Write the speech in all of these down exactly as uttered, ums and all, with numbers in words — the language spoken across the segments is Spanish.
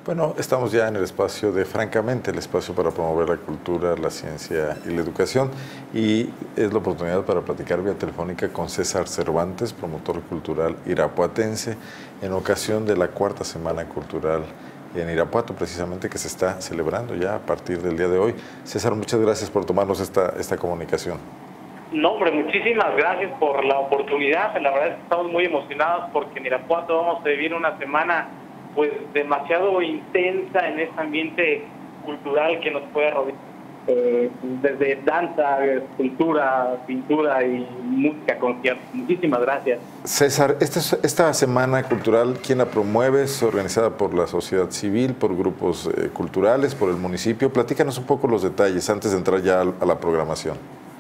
Bueno, estamos ya en el espacio de Francamente, el espacio para promover la cultura, la ciencia y la educación, y es la oportunidad para platicar vía telefónica con César Cervantes, promotor cultural irapuatense, en ocasión de la cuarta Semana Cultural en Irapuato, precisamente, que se está celebrando ya a partir del día de hoy. César, muchas gracias por tomarnos esta, esta comunicación. No, hombre, muchísimas gracias por la oportunidad. La verdad es que estamos muy emocionados porque en Irapuato vamos a vivir una semana pues demasiado intensa en este ambiente cultural que nos puede rodear, eh, desde danza, escultura, pintura y música, conciertos. Muchísimas gracias. César, esta, esta semana cultural, ¿quién la promueve? ¿Es organizada por la sociedad civil, por grupos eh, culturales, por el municipio? Platícanos un poco los detalles antes de entrar ya a la programación.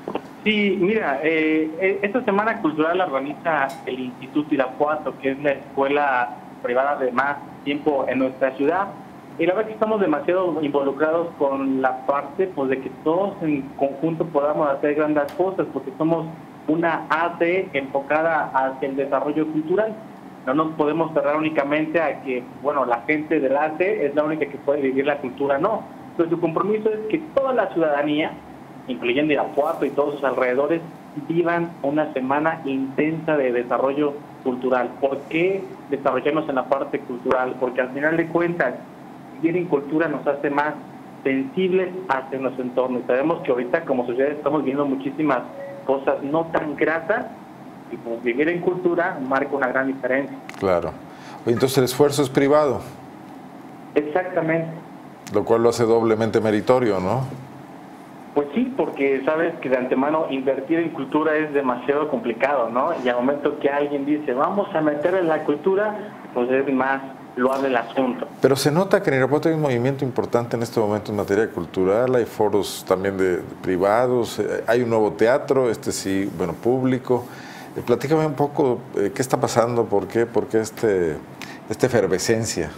Sí, mira, eh, esta semana cultural la organiza el Instituto Irapuato, que es la escuela privada de más tiempo en nuestra ciudad, y la verdad es que estamos demasiado involucrados con la parte pues de que todos en conjunto podamos hacer grandes cosas, porque somos una A C enfocada hacia el desarrollo cultural. No nos podemos cerrar únicamente a que, bueno, la gente del A C es la única que puede vivir la cultura, no. Entonces su compromiso es que toda la ciudadanía, incluyendo Irapuato y todos sus alrededores, vivan una semana intensa de desarrollo cultural. ¿Por qué desarrollarnos en la parte cultural? Porque al final de cuentas, vivir en cultura nos hace más sensibles hacia nuestro entorno. Y sabemos que ahorita como sociedad estamos viendo muchísimas cosas no tan gratas, y pues vivir en cultura marca una gran diferencia. Claro. Entonces el esfuerzo es privado. Exactamente. Lo cual lo hace doblemente meritorio, ¿no? Pues sí, porque sabes que de antemano invertir en cultura es demasiado complicado, ¿no? Y al momento que alguien dice, vamos a meter en la cultura, pues es más loable el asunto. Pero se nota que en Irapuato hay un movimiento importante en este momento en materia cultural, hay foros también de, de privados, eh, hay un nuevo teatro, este sí, bueno, público. Eh, platícame un poco eh, qué está pasando, por qué, por qué este, esta efervescencia.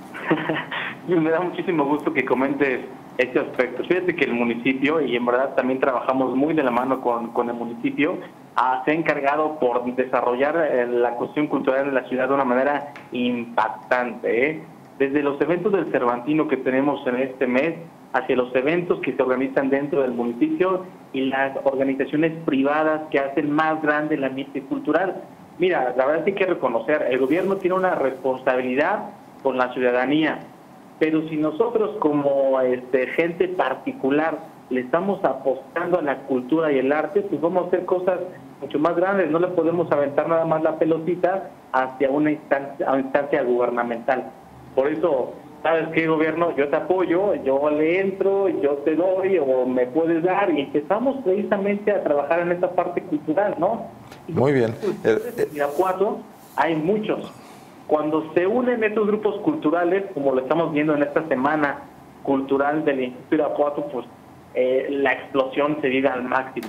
Me da muchísimo gusto que comentes este aspecto. Fíjate que el municipio, y en verdad también trabajamos muy de la mano con, con el municipio, ah, se ha encargado por desarrollar eh, la cuestión cultural en la ciudad de una manera impactante, ¿eh? Desde los eventos del Cervantino que tenemos en este mes, hacia los eventos que se organizan dentro del municipio y las organizaciones privadas que hacen más grande el ambiente cultural. Mira, la verdad es que hay que reconocer, el gobierno tiene una responsabilidad con la ciudadanía, pero si nosotros como este, gente particular le estamos apostando a la cultura y el arte, pues vamos a hacer cosas mucho más grandes. No le podemos aventar nada más la pelotita hacia una instancia, una instancia gubernamental. Por eso, ¿sabes qué, gobierno? Yo te apoyo, yo le entro, yo te doy o me puedes dar, y empezamos precisamente a trabajar en esta parte cultural, ¿no? Muy bien. En Irapuato hay muchos. Cuando se unen estos grupos culturales, como lo estamos viendo en esta semana cultural del Instituto Irapuato, pues eh, la explosión se vive al máximo.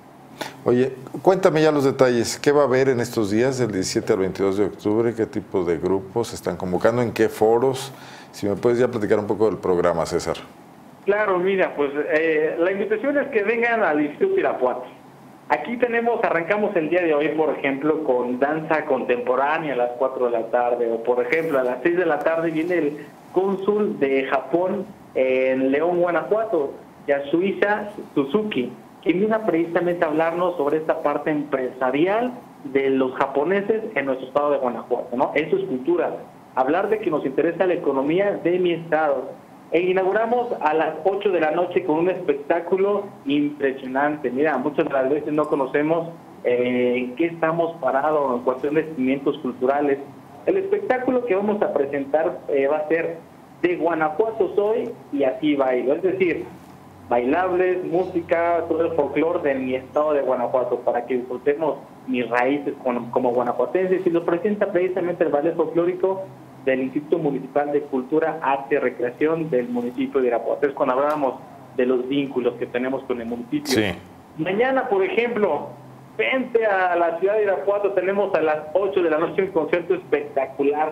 Oye, cuéntame ya los detalles. ¿Qué va a haber en estos días, del diecisiete al veintidós de octubre? ¿Qué tipo de grupos se están convocando? ¿En qué foros? Si me puedes ya platicar un poco del programa, César. Claro, mira, pues eh, la invitación es que vengan al Instituto Irapuato. Aquí tenemos, arrancamos el día de hoy, por ejemplo, con danza contemporánea a las cuatro de la tarde, o por ejemplo, a las seis de la tarde viene el cónsul de Japón en León, Guanajuato, Yasuhisa Suzuki, quien viene precisamente a hablarnos sobre esta parte empresarial de los japoneses en nuestro estado de Guanajuato, ¿no? Eso es cultura, hablar de que nos interesa la economía de mi estado. E inauguramos a las ocho de la noche con un espectáculo impresionante. Mira, muchas de las veces no conocemos eh, en qué estamos parados en cuestión de cimientos culturales. El espectáculo que vamos a presentar eh, va a ser De Guanajuato soy y así bailo. Es decir, bailables, música, todo el folclore de mi estado de Guanajuato, para que disfrutemos mis raíces como, como guanajuatenses. Y lo presenta precisamente el ballet folclórico del Instituto Municipal de Cultura, Arte y Recreación del municipio de Irapuato. Es cuando hablábamos de los vínculos que tenemos con el municipio. Sí. Mañana, por ejemplo, vente a la ciudad de Irapuato, tenemos a las ocho de la noche un concierto espectacular,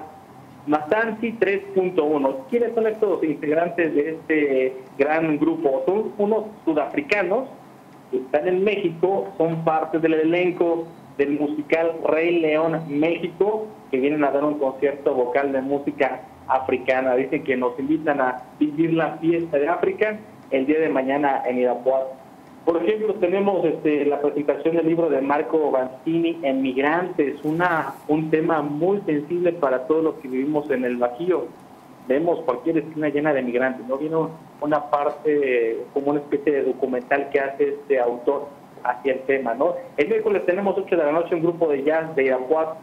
Masansi tres punto uno. ¿Quiénes son estos integrantes de este gran grupo? Son unos sudafricanos que están en México, son parte del elenco del musical Rey León México, que vienen a dar un concierto vocal de música africana. Dicen que nos invitan a vivir la fiesta de África el día de mañana en Irapuato. Por ejemplo, tenemos este, la presentación del libro de Marco Banzini, Emigrantes, una, un tema muy sensible para todos los que vivimos en el Bajío. Vemos cualquier esquina llena de migrantes, ¿no? Viene una parte, como una especie de documental que hace este autor hacia el tema, ¿no? El miércoles tenemos ocho de la noche un grupo de jazz de Irapuato.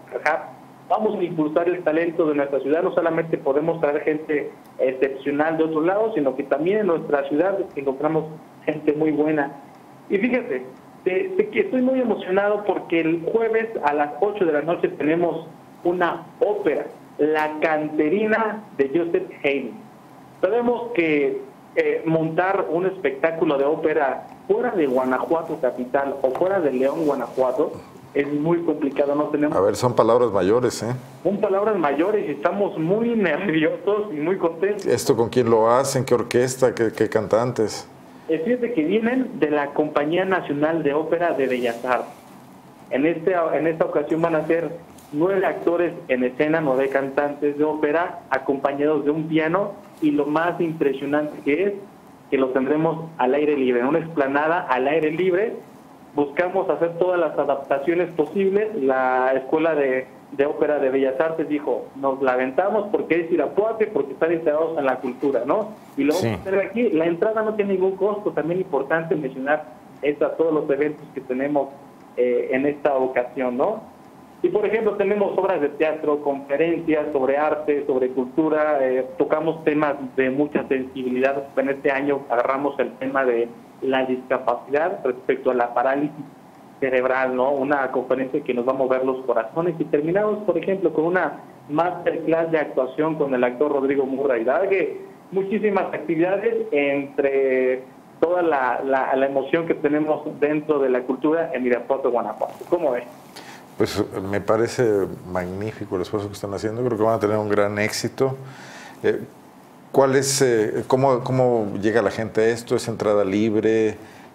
Vamos a impulsar el talento de nuestra ciudad. No solamente podemos traer gente excepcional de otros lados, sino que también en nuestra ciudad encontramos gente muy buena. Y fíjate, te, te, estoy muy emocionado porque el jueves a las ocho de la noche tenemos una ópera, La Canterina de Joseph Haydn. Sabemos que eh, montar un espectáculo de ópera fuera de Guanajuato capital o fuera de León, Guanajuato, es muy complicado. No tenemos... A ver, son palabras mayores, ¿eh? Son palabras mayores y estamos muy nerviosos y muy contentos. ¿Esto con quién lo hacen? ¿Qué orquesta? ¿Qué, qué cantantes? Es decir, que vienen de la Compañía Nacional de Ópera de Bellas Artes. En, este, en esta ocasión van a ser nueve actores en escena, nueve cantantes de ópera, acompañados de un piano, y lo más impresionante que es que los tendremos al aire libre, en una explanada al aire libre. Buscamos hacer todas las adaptaciones posibles. La Escuela de, de Ópera de Bellas Artes dijo, nos la aventamos porque es Irapuato y porque están integrados en la cultura, ¿no? Y lo vamos sí. a hacer aquí. La entrada no tiene ningún costo. También es importante mencionar esto a todos los eventos que tenemos eh, en esta ocasión, ¿no? Y por ejemplo tenemos obras de teatro, conferencias sobre arte, sobre cultura, eh, tocamos temas de mucha sensibilidad. En este año agarramos el tema de la discapacidad respecto a la parálisis cerebral, ¿no? Una conferencia que nos va a mover los corazones, y terminamos, por ejemplo, con una masterclass de actuación con el actor Rodrigo Murray. Que muchísimas actividades entre toda la, la, la emoción que tenemos dentro de la cultura en Irapuato, Guanajuato. ¿Cómo ves? Pues me parece magnífico el esfuerzo que están haciendo. Creo que van a tener un gran éxito. Eh, ¿Cuál es, eh, cómo, cómo llega la gente a esto? ¿Es entrada libre?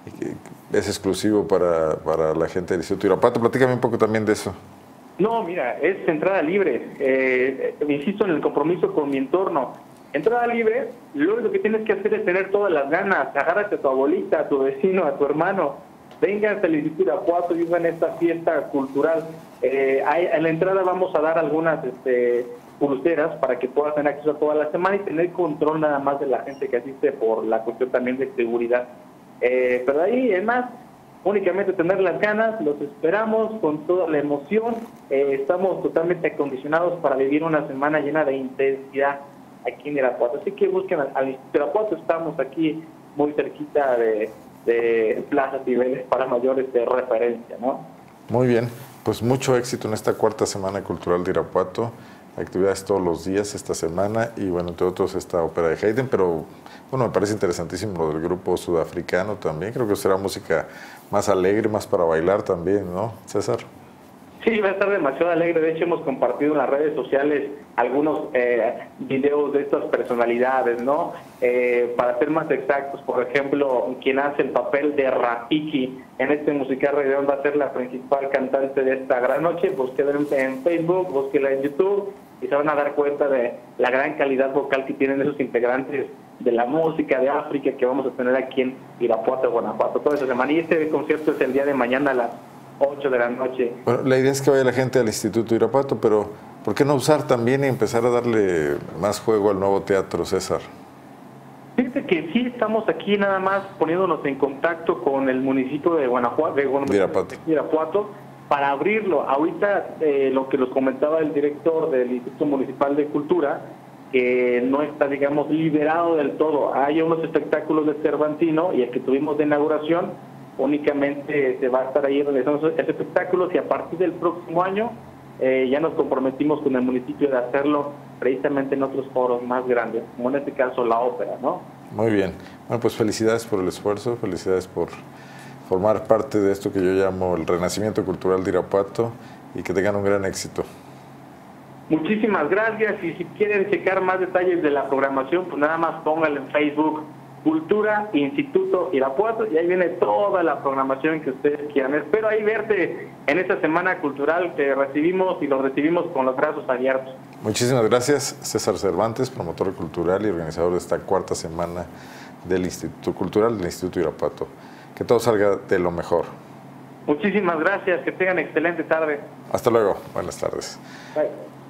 ¿Es exclusivo para, para la gente del Instituto Irapuato? Platícame un poco también de eso. No, mira, es entrada libre. Eh, insisto en el compromiso con mi entorno. Entrada libre, lo único que tienes que hacer es tener todas las ganas. Agárrate a tu abuelita, a tu vecino, a tu hermano. Vengan al Instituto Irapuato y vivan esta fiesta cultural. Eh, hay, en la entrada vamos a dar algunas este, pulseras para que puedas tener acceso a toda la semana y tener control nada más de la gente que asiste por la cuestión también de seguridad. Eh, pero ahí, es más, únicamente tener las ganas, los esperamos con toda la emoción. Eh, estamos totalmente acondicionados para vivir una semana llena de intensidad aquí en Irapuato. Así que busquen al, al Instituto Irapuato, estamos aquí muy cerquita de... de plazas y niveles para mayores de referencia, ¿no? Muy bien, pues mucho éxito en esta cuarta Semana Cultural de Irapuato, actividades todos los días esta semana y bueno, entre otros esta ópera de Haydn, pero bueno, me parece interesantísimo lo del grupo sudafricano también. Creo que será música más alegre, más para bailar también, ¿no, César? Sí, va a estar demasiado alegre. De hecho, hemos compartido en las redes sociales algunos eh, videos de estas personalidades, ¿no? Eh, para ser más exactos, por ejemplo, quien hace el papel de Rafiki en este musical Rey León va a ser la principal cantante de esta gran noche. Búsquela en Facebook, búsquela en YouTube y se van a dar cuenta de la gran calidad vocal que tienen esos integrantes de la música de África que vamos a tener aquí en Irapuato, Guanajuato, toda esa semana. Y este concierto es el día de mañana a las ocho de la noche. Bueno, la idea es que vaya la gente al Instituto Irapuato, pero ¿por qué no usar también y empezar a darle más juego al nuevo teatro, César? Fíjate que sí estamos aquí nada más poniéndonos en contacto con el municipio de Guanajuato, de, bueno, de Irapuato. de Irapuato, para abrirlo. Ahorita eh, lo que nos comentaba el director del Instituto Municipal de Cultura, que no está, digamos, liberado del todo. Hay unos espectáculos de Cervantino y el que tuvimos de inauguración, únicamente se va a estar ahí realizando esos espectáculos, y a partir del próximo año eh, ya nos comprometimos con el municipio de hacerlo precisamente en otros foros más grandes, como en este caso la ópera, ¿no? Muy bien. Bueno, pues felicidades por el esfuerzo, felicidades por formar parte de esto que yo llamo el renacimiento cultural de Irapuato y que tengan un gran éxito. Muchísimas gracias, y si quieren checar más detalles de la programación, pues nada más pónganlo en Facebook, Cultura Instituto Irapuato, y ahí viene toda la programación que ustedes quieran. Espero ahí verte en esta semana cultural que recibimos y los recibimos con los brazos abiertos. Muchísimas gracias, César Cervantes, promotor cultural y organizador de esta cuarta semana del Instituto Cultural del Instituto Irapuato. Que todo salga de lo mejor. Muchísimas gracias, que tengan excelente tarde. Hasta luego, buenas tardes. Bye.